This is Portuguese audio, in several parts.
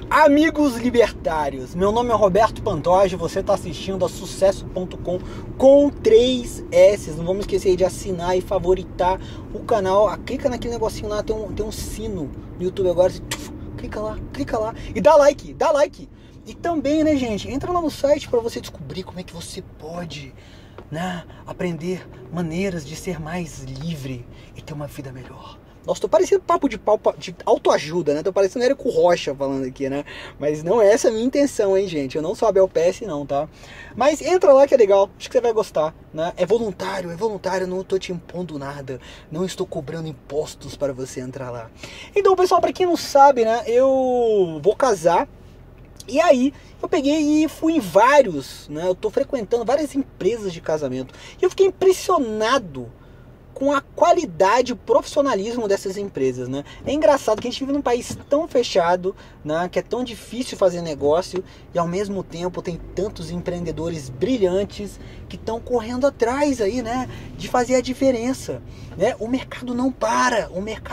Amigos libertários, meu nome é Roberto Pantoja, você está assistindo a Sucesso.com com 3 S. Não vamos esquecer de assinar e favoritar o canal. Clica naquele negocinho lá, tem um sino no YouTube agora. Clica lá e dá like. E também, né, gente, entra lá no site para você descobrir como é que você pode, né, aprender maneiras de ser mais livre e ter uma vida melhor. Nossa, tô parecendo papo de autoajuda, né? Tô parecendo Érico Rocha falando aqui, né? Mas não é essa a minha intenção, hein, gente? Eu não sou Abel PS, não, tá? Mas entra lá que é legal, acho que você vai gostar, né? É voluntário, não tô te impondo nada. Não estou cobrando impostos para você entrar lá. Então, pessoal, pra quem não sabe, né? Eu vou casar. E aí, eu peguei e fui em vários, né? Eu tô frequentando várias empresas de casamento. E eu fiquei impressionado com a qualidade e o profissionalismo dessas empresas, né? É engraçado que a gente vive num país tão fechado, né, que é tão difícil fazer negócio e ao mesmo tempo tem tantos empreendedores brilhantes que estão correndo atrás aí, né, de fazer a diferença, né? O mercado não para,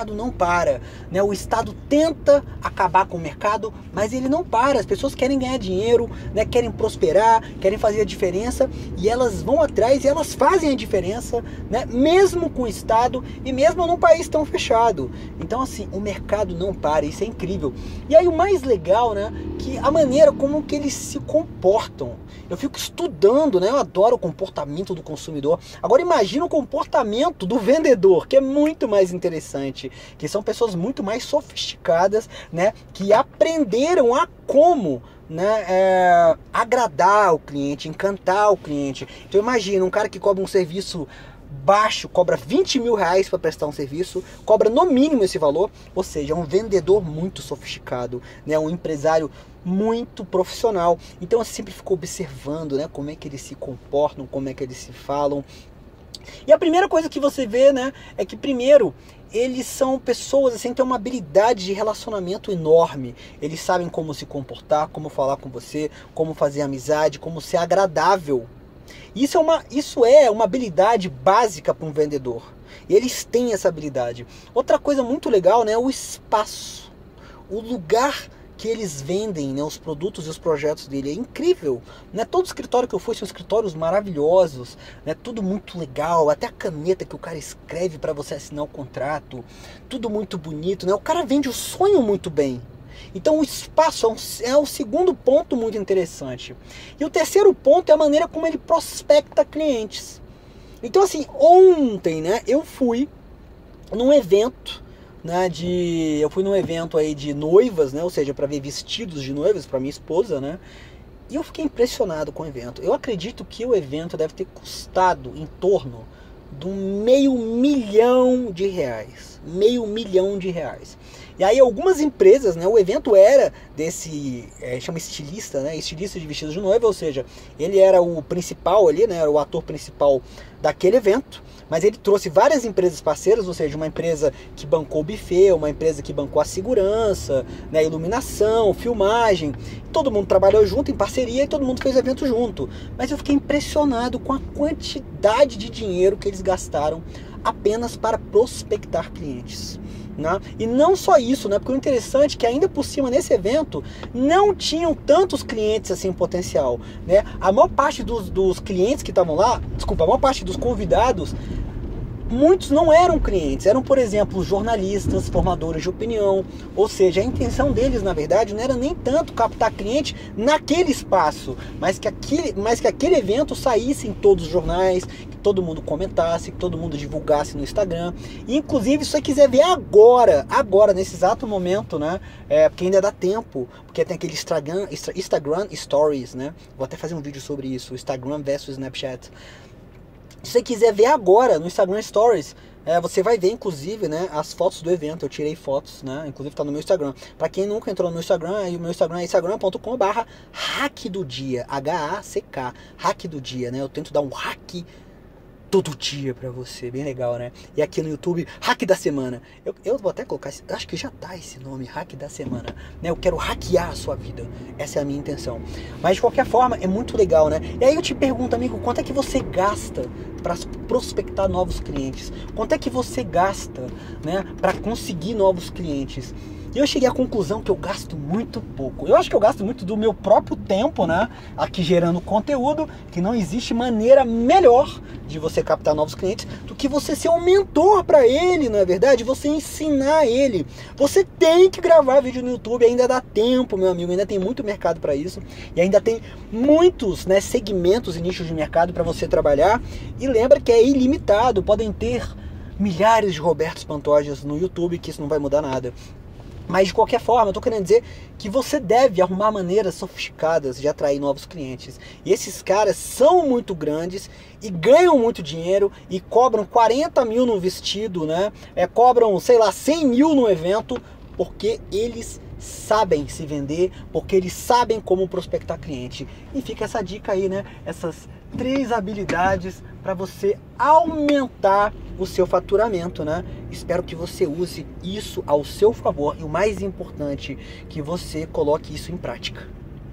né? O Estado tenta acabar com o mercado, mas ele não para. As pessoas querem ganhar dinheiro, né, querem prosperar, querem fazer a diferença e elas vão atrás e elas fazem a diferença, né, mesmo com o Estado e mesmo num país tão fechado. Então, assim, o mercado não para, isso é incrível. E aí o mais legal, né, que a maneira como que eles se comportam. Eu fico estudando, né, eu adoro o comportamento do consumidor. Agora imagina o comportamento do vendedor, que é muito mais interessante, que são pessoas muito mais sofisticadas, né, que aprenderam a como, né, agradar o cliente, encantar o cliente. Então imagina um cara que cobra um serviço baixo, cobra 20 mil reais para prestar um serviço, cobra no mínimo esse valor, ou seja, é um vendedor muito sofisticado, né, um empresário muito profissional. Então eu sempre fico observando, né, como é que eles se comportam, como é que eles se falam. E a primeira coisa que você vê, né, é que primeiro eles são pessoas assim que têm uma habilidade de relacionamento enorme. Eles sabem como se comportar, como falar com você, como fazer amizade, como ser agradável. Isso é uma habilidade básica para um vendedor. E eles têm essa habilidade. Outra coisa muito legal, né, é o espaço. O lugar que eles vendem, né, os produtos e os projetos dele é incrível, né? Todo escritório que eu fui são escritórios maravilhosos, né? Tudo muito legal, até a caneta que o cara escreve para você assinar o contrato, tudo muito bonito, né? O cara vende o sonho muito bem. Então o espaço é o segundo ponto muito interessante. E o terceiro ponto é a maneira como ele prospecta clientes. Então assim, ontem, né, eu fui num evento, né, eu fui num evento aí de noivas, né, ou seja, para ver vestidos de noivas para minha esposa, né? E eu fiquei impressionado com o evento. Eu acredito que o evento deve ter custado em torno de R$500 mil. R$500 mil. E aí algumas empresas, né, o evento era desse, chama estilista, né, estilista de vestidos de noiva, ou seja, ele era o principal ali, né, era o ator principal daquele evento, mas ele trouxe várias empresas parceiras, ou seja, uma empresa que bancou o buffet, uma empresa que bancou a segurança, né, iluminação, filmagem, todo mundo trabalhou junto em parceria e todo mundo fez o evento junto. Mas eu fiquei impressionado com a quantidade de dinheiro que eles gastaram apenas para prospectar clientes, né? E não só isso, né? Porque o interessante é que ainda por cima nesse evento não tinham tantos clientes assim em potencial, né? A maior parte dos clientes que estavam lá, a maior parte dos convidados, muitos não eram clientes, eram, por exemplo, jornalistas, formadores de opinião. Ou seja, a intenção deles, na verdade, não era nem tanto captar cliente naquele espaço, mas que aquele evento saísse em todos os jornais, que todo mundo comentasse, que todo mundo divulgasse no Instagram. E, inclusive, se você quiser ver agora, nesse exato momento, né, porque ainda dá tempo, porque tem aquele Instagram Stories, né? Vou até fazer um vídeo sobre isso, Instagram versus Snapchat. Se você quiser ver agora no Instagram Stories, você vai ver inclusive, né, as fotos do evento. Eu tirei fotos, né, inclusive tá no meu Instagram. Para quem nunca entrou no meu Instagram, o meu Instagram é instagram.com/hack-do-dia, H-A-C-K, hack do dia, né? Eu tento dar um hack todo dia pra você, bem legal, né? E aqui no YouTube, Hack da Semana. Eu vou até colocar, acho que já tá esse nome, Hack da Semana, né? Eu quero hackear a sua vida, essa é a minha intenção. Mas de qualquer forma, é muito legal, né? E aí eu te pergunto, amigo, quanto é que você gasta para prospectar novos clientes? Quanto é que você gasta, né, para conseguir novos clientes? E eu cheguei à conclusão que eu gasto muito pouco. Eu acho que eu gasto muito do meu próprio tempo, né? Aqui gerando conteúdo, que não existe maneira melhor de você captar novos clientes do que você ser um mentor para ele, não é verdade? Você ensinar ele. Você tem que gravar vídeo no YouTube, ainda dá tempo, meu amigo, ainda tem muito mercado para isso. E ainda tem muitos, né, segmentos e nichos de mercado para você trabalhar. E lembra que é ilimitado, podem ter milhares de Robertos Pantojas no YouTube, que isso não vai mudar nada. Mas de qualquer forma, eu tô querendo dizer que você deve arrumar maneiras sofisticadas de atrair novos clientes. E esses caras são muito grandes e ganham muito dinheiro e cobram 40 mil no vestido, né? Cobram, sei lá, 100 mil no evento, porque eles sabem se vender, porque eles sabem como prospectar cliente. E fica essa dica aí, né? Essas 3 habilidades para você aumentar o seu faturamento, né? Espero que você use isso ao seu favor e o mais importante, que você coloque isso em prática.